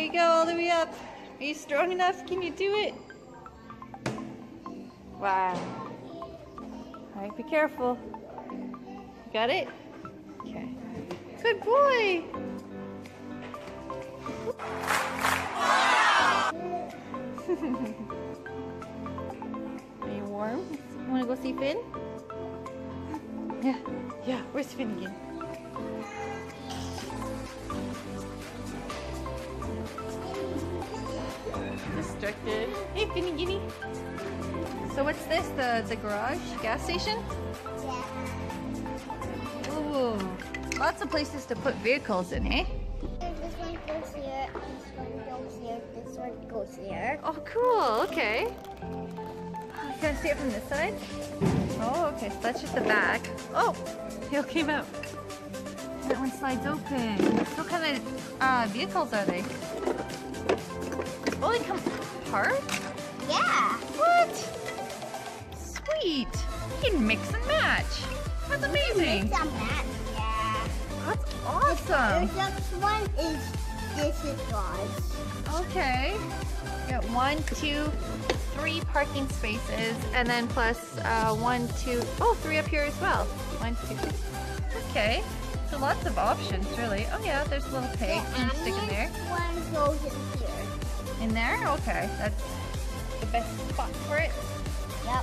you go, all the way up. Are you strong enough? Can you do it? Wow. Alright, be careful. You got it? Okay. Good boy! Are you warm? You wanna go see Finn? Yeah, where's Finn again? Distracted. Hey, Finny Guinea. So what's this? The garage? Gas station? Yeah. Ooh, lots of places to put vehicles in, eh? This one goes here, this one goes here, this one goes here. Oh, cool. Okay. Can I see it from this side? Oh, okay. So that's just the back. Oh, Hill came out. That one slides open. What kind of vehicles are they? Oh, they come apart? Yeah. What? Sweet. You can mix and match. That's amazing. Mix and match, yeah. That's awesome. This one is this is one. Okay. You got 1, 2, 3 parking spaces, and then plus 1, 2, oh, 3 up here as well. 1, 2. Okay. So lots of options, really. Oh yeah, there's a little peg you can stick in there. One goes in here. In there? Okay. That's the best spot for it. Yep.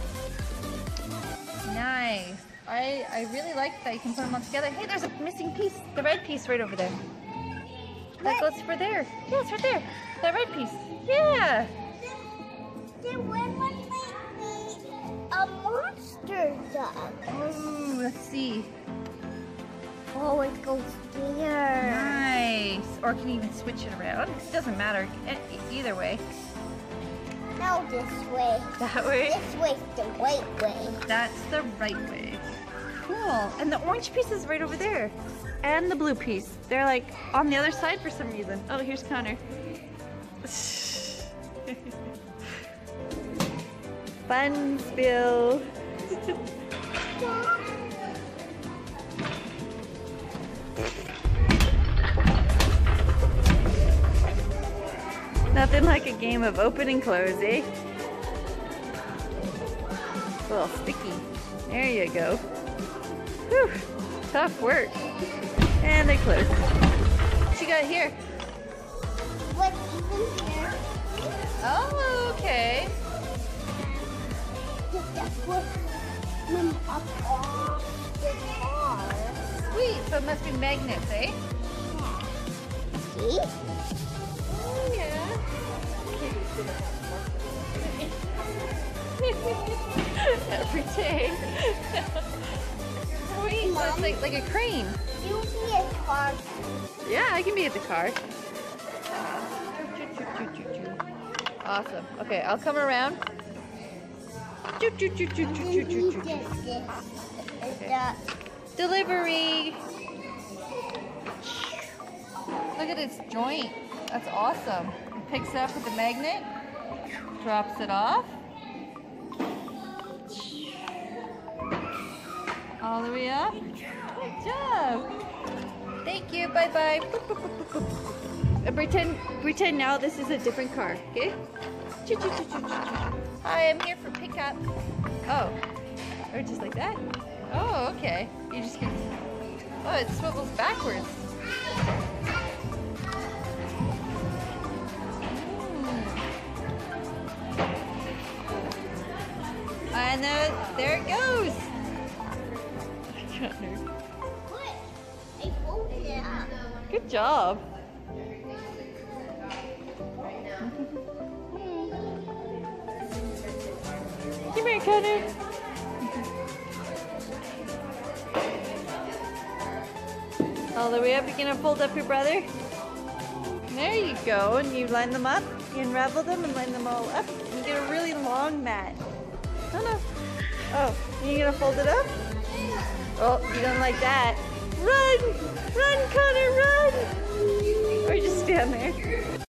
Nice. I really like that you can put them all together. Hey, there's a missing piece. The red piece right over there. That goes for there. Yeah, it's right there. That red piece. Yeah. There was a monster duck. Ooh, let's see. Oh, it goes there. Nice. Or can you even switch it around? It doesn't matter. Either way. No, this way. That way? This way's the right way. That's the right way. Cool. And the orange piece is right over there. And the blue piece. They're like on the other side for some reason. Oh, here's Connor. Fun spill. Nothing like a game of open and close, eh? It's a little sticky. There you go. Whew, tough work. And they close. What you got here? What's even here? Oh, okay. Just put them up on the car. Sweet, so it must be magnets, eh? See? Oh, yeah. Every day. Sweet, so it's like a crane. You be a car. Yeah, I can be at the car. Awesome. Okay, I'll come around. Delivery. Look at its joint. That's awesome. It picks it up with the magnet, drops it off. All the way up. Good job. Thank you. Bye-bye. And pretend now this is a different car, okay? Hi, I'm here for pickup. Oh, or just like that? Oh, okay. You just can. Oh, it swivels backwards. And there it goes. Good job. Come here, Connor. All the way up, you're gonna fold up your brother? There you go, and you line them up, you unravel them and line them all up, and you get a really long mat. Oh no. Oh, are you gonna fold it up? Oh, you don't like that. Run! Run, Connor, run! Or you just stand there.